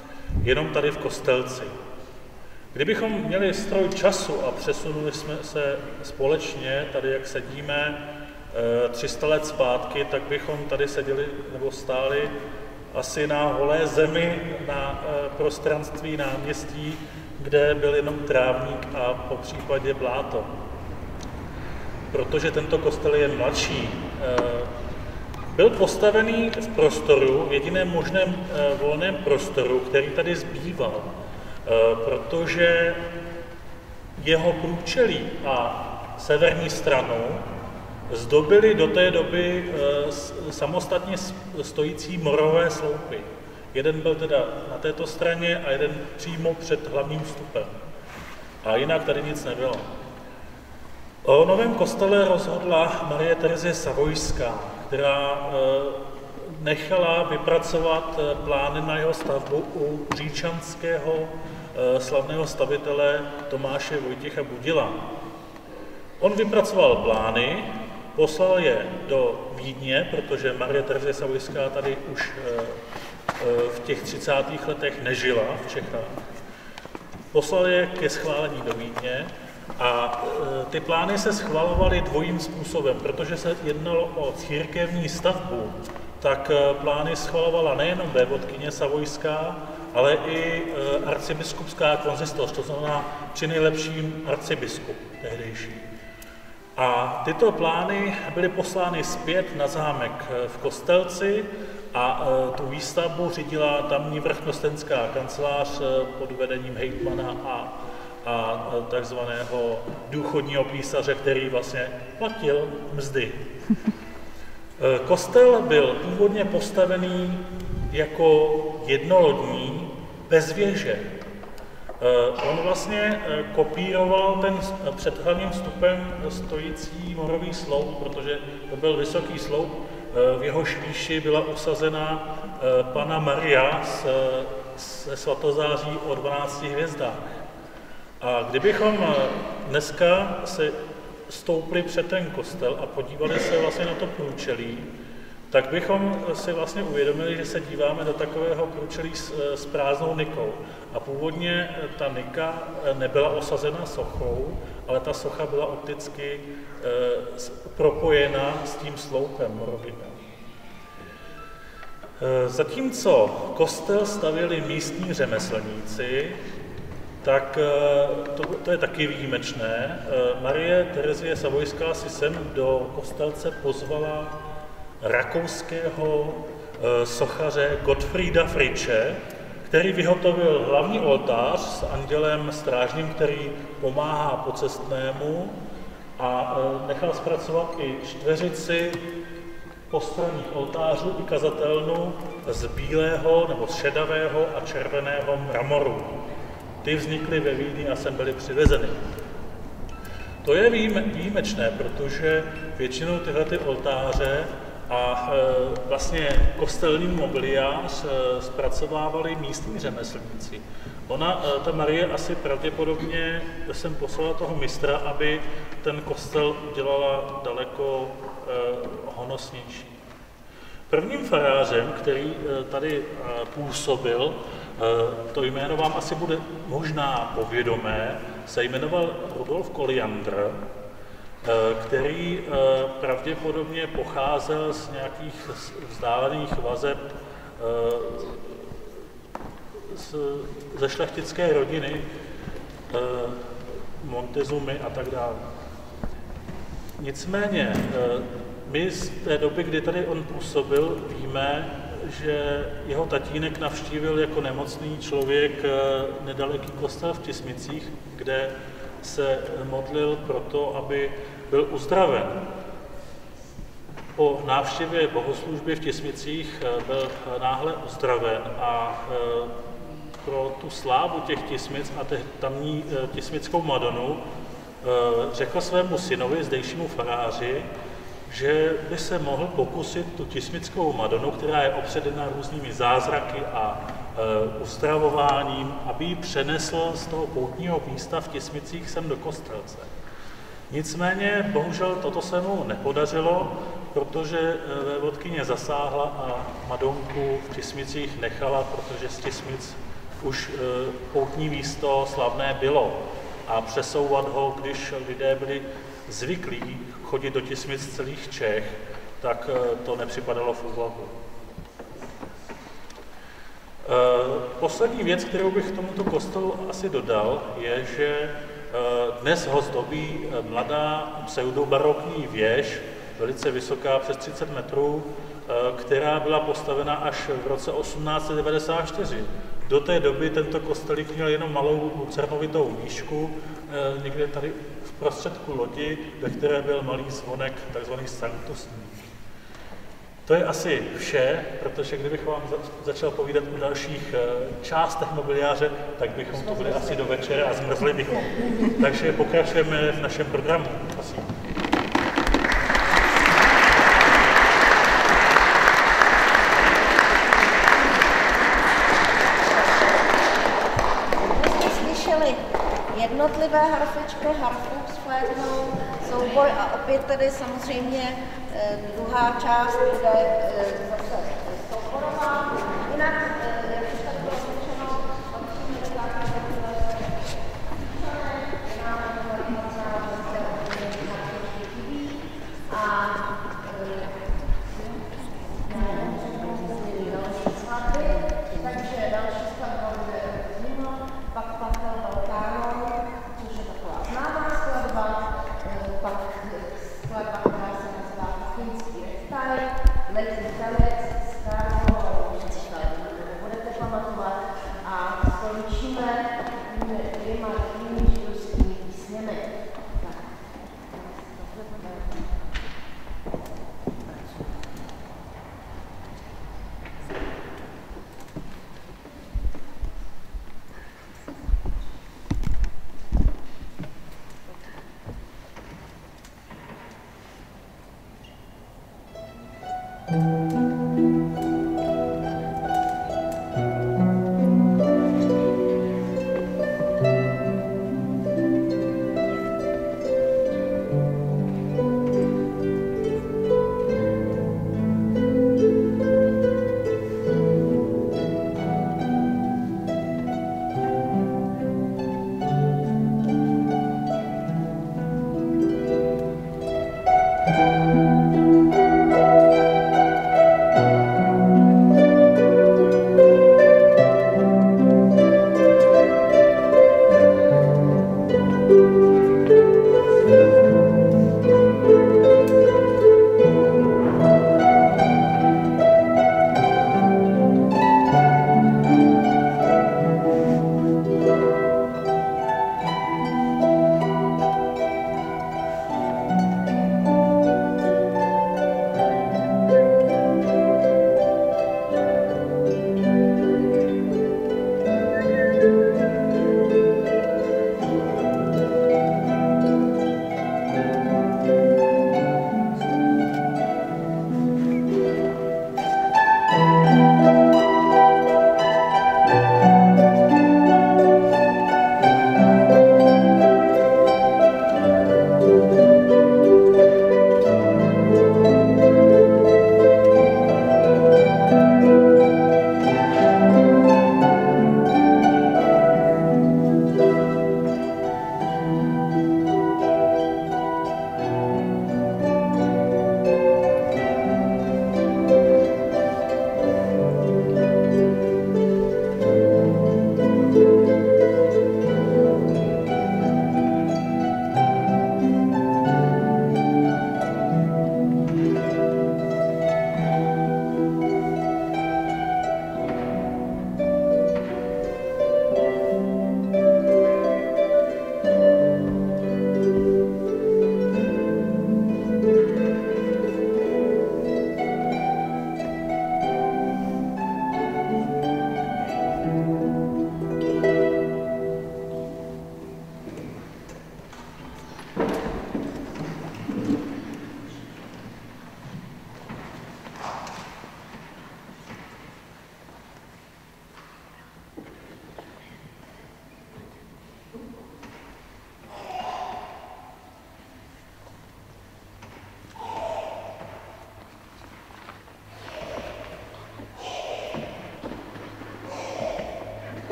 Speaker 1: jenom tady v Kostelci. Kdybychom měli stroj času a přesunuli jsme se společně, tady jak sedíme, 300 let zpátky, tak bychom tady seděli nebo stáli asi na holé zemi, na prostranství náměstí, kde byl jenom trávník a po případě bláto. Protože tento kostel je mladší. Byl postavený v prostoru, v jediném možném volném prostoru, který tady zbýval, protože jeho průčelí a severní stranu zdobily do té doby samostatně stojící morové sloupy. Jeden byl teda na této straně a jeden přímo před hlavním vstupem. A jinak tady nic nebylo. O novém kostele rozhodla Marie Terezie Savojská, která nechala vypracovat plány na jeho stavbu u říčanského slavného stavitele Tomáše Vojtěcha Budila. On vypracoval plány, poslal je do Vídně, protože Marie Terezie Savojská tady už v těch 30. letech nežila v Čechách. Poslal je ke schválení do Vídně a ty plány se schvalovaly dvojím způsobem, protože se jednalo o církevní stavbu, tak plány schvalovala nejenom vévodkyně Savojská, ale i arcibiskupská konzistoř, to znamená při nejlepším arcibiskup tehdejší. A tyto plány byly poslány zpět na zámek v Kostelci a tu výstavbu řídila tamní vrchностenská kancelář pod vedením hejtmana a takzvaného důchodního písaře, který vlastně platil mzdy. Kostel byl původně postavený jako jednolodní, bez věže. On vlastně kopíroval ten před hlavním vstupem stojící morový sloup, protože to byl vysoký sloup, v jehož výši byla usazena Panna Maria se svatozáří o 12 hvězdách. A kdybychom dneska se stoupli před ten kostel a podívali se vlastně na to průčelí, tak bychom si vlastně uvědomili, že se díváme do takového průčelí s prázdnou nikou. A původně ta nika nebyla osazena sochou, ale ta socha byla opticky propojena s tím sloupem morovým. Zatímco kostel stavěli místní řemeslníci, tak to je taky výjimečné. Marie Terezie Savojská si sem do Kostelce pozvala rakouského sochaře Gottfrieda Friče, který vyhotovil hlavní oltář s andělem strážným, který pomáhá pocestnému, a nechal zpracovat i čtveřici postranních oltářů i kazatelnu z bílého nebo z šedavého a červeného mramoru. Ty vznikly ve Vídni a sem byly přivezeny. To je výjimečné, protože většinou tyhle oltáře a vlastně kostelní mobiliář zpracovávali místní řemeslníci. Ta Marie asi pravděpodobně jsem poslala toho mistra, aby ten kostel udělala daleko honosnější. Prvním farářem, který tady působil, to jméno vám asi bude možná povědomé, se jmenoval Rudolf Koliandr, který pravděpodobně pocházel z nějakých vzdálených vazeb ze šlechtické rodiny, Montezumy a tak dále. Nicméně, my z té doby, kdy tady on působil, víme, že jeho tatínek navštívil jako nemocný člověk nedaleký kostel v Tismicích, kde se modlil proto, aby byl uzdraven. Po návštěvě bohoslužby v Tismicích byl náhle uzdraven a pro tu slávu těch Tismic a tamní tismickou Madonu řekl svému synovi, zdejšímu faráři, že by se mohl pokusit tu tismickou Madonu, která je opředena různými zázraky a uzdravováním, aby ji přenesl z toho poutního místa v Tismicích sem do Kostelce. Nicméně, bohužel, toto se mu nepodařilo, protože vévodkyně zasáhla a Madonku v Tismicích nechala, protože z Tismic už poutní místo slavné bylo a přesouvat ho, když lidé byli zvyklí chodit do Tismic z celých Čech, tak to nepřipadalo v úvahu. Poslední věc, kterou bych k tomuto kostelu asi dodal, je, že dnes ho zdobí mladá pseudobarokní věž, velice vysoká, přes 30 metrů, která byla postavena až v roce 1894. Do té doby tento kostelík měl jenom malou lucernovitou výšku, někde tady v prostředku lodi, ve které byl malý zvonek, takzvaný sanktusník. To je asi vše, protože kdybych vám začal povídat o dalších částech mobiliáře, tak bychom tu byli asi do večera a zmrzli bychom. Takže pokračujeme v našem programu. Prosím.
Speaker 2: Jednotlivé harfičky, harfu s flétnou, soubor a opět tedy samozřejmě druhá část bude zase souborová. Jinak, jak už tady bylo řečeno, takže další skladba bude Zimno, pak Patel Balkáno, což je taková známá skladba, pak skladba, která se nazývá Finský rektaj, Letní tanec, Stárko, budete pamatovat, a skončíme dvěma takovými židovskými písněmi.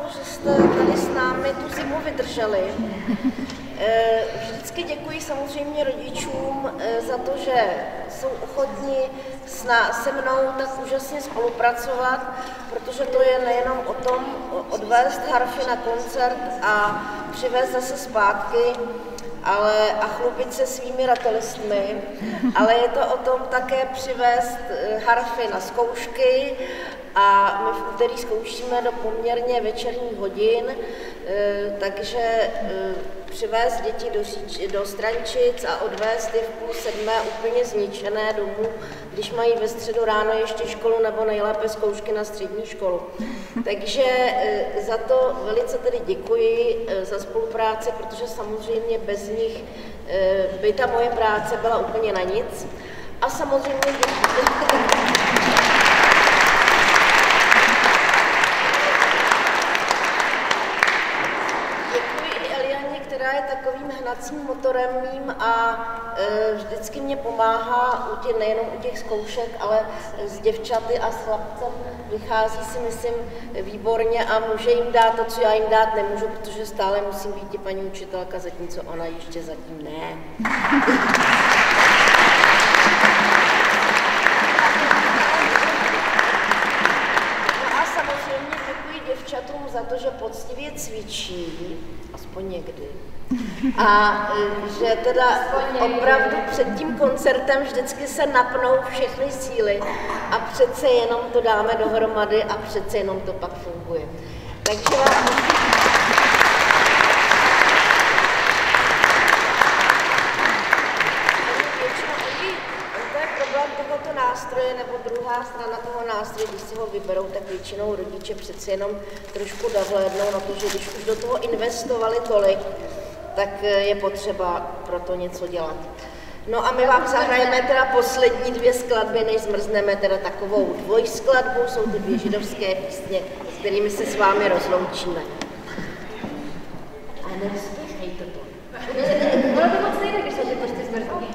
Speaker 2: že jste tady s námi tu zimu vydrželi. Vždycky děkuji samozřejmě rodičům za to, že jsou ochotní se mnou tak úžasně spolupracovat, protože to je nejenom o tom odvést harfy na koncert a přivést zase zpátky, a chlubit se svými ratelistmi, ale je to o tom také přivést harfy na zkoušky a my v úterý zkoušíme do poměrně večerních hodin, takže přivést děti do Strančic a odvést je v 6:30 úplně zničené domů, když mají ve středu ráno ještě školu nebo nejlépe zkoušky na střední školu. Takže za to velice tedy děkuji za spolupráci, protože samozřejmě bez nich by ta moje práce byla úplně na nic. A samozřejmě která je takovým hnacím motorem mým a vždycky mě pomáhá nejenom u těch zkoušek, ale s děvčaty a s chlapcem vychází si, myslím, výborně a může jim dát to, co já jim dát nemůžu, protože stále musím být i paní učitelka, zatímco ona ještě zatím ne. Děvčatům za to, že poctivě cvičí, aspoň někdy, a že teda opravdu před tím koncertem vždycky se napnou všechny síly a přece jenom to dáme dohromady a přece jenom to pak funguje. Takže vám nástroje, nebo druhá strana toho nástroje, když si ho vyberou, tak většinou rodiče přeci jenom trošku dohlédnou na to, že když už do toho investovali tolik, tak je potřeba pro to něco dělat. No a my vám zahrajeme teda poslední 2 skladby, než zmrzneme, teda takovou dvojskladbu, jsou to 2 židovské písně, s kterými se s vámi rozloučíme. A nespěchejte to.
Speaker 3: Ono to moc nejde, když se ty počty zmrznou.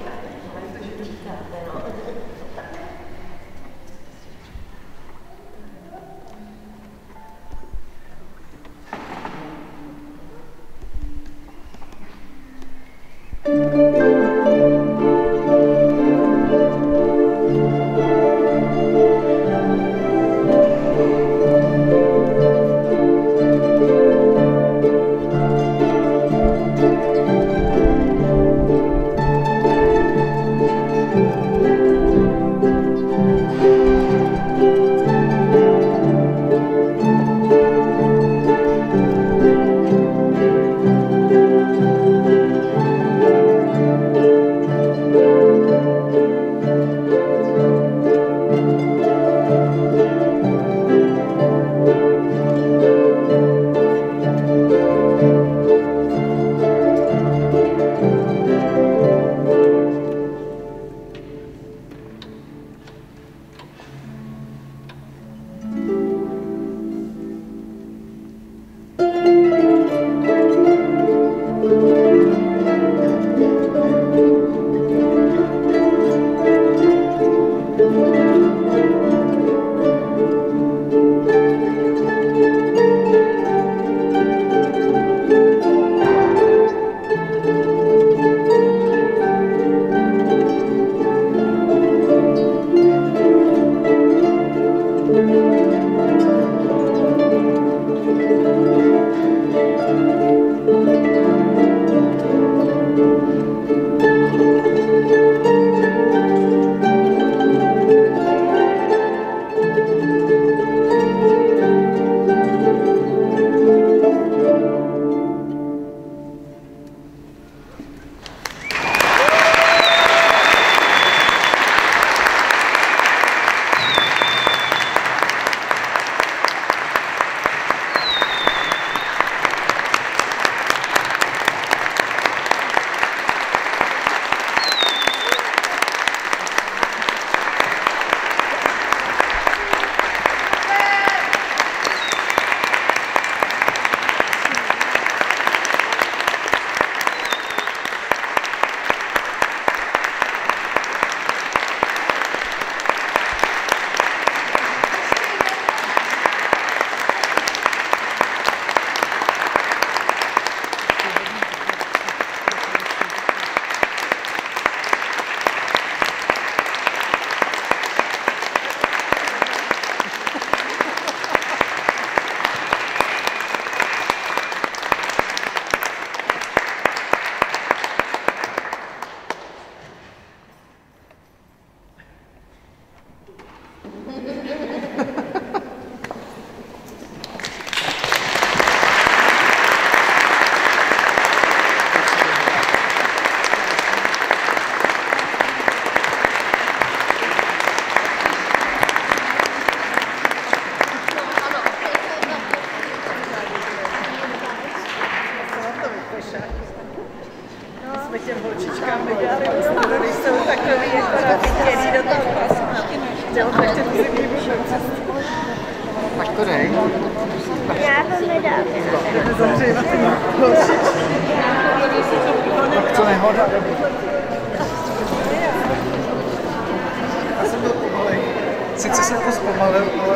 Speaker 4: Sice jsem to zpomalil, ale...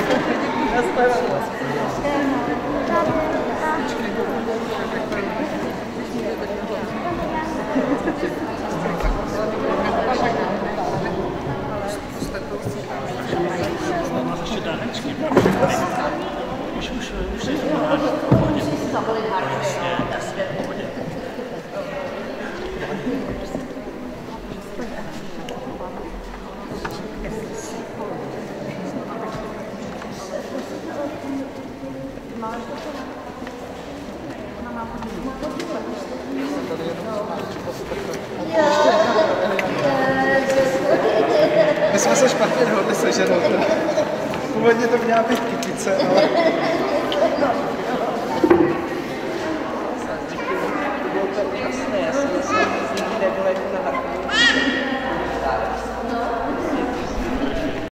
Speaker 1: Ještě dánečky pro všechny. Už je to v pohodě. Jasně, v pohodě.
Speaker 4: My jsme se špatně dohodli se ženou. Původně to měla být kytice, ale...
Speaker 5: To bylo to úžasné, já jsem nikdy nebyla jako na vrchu.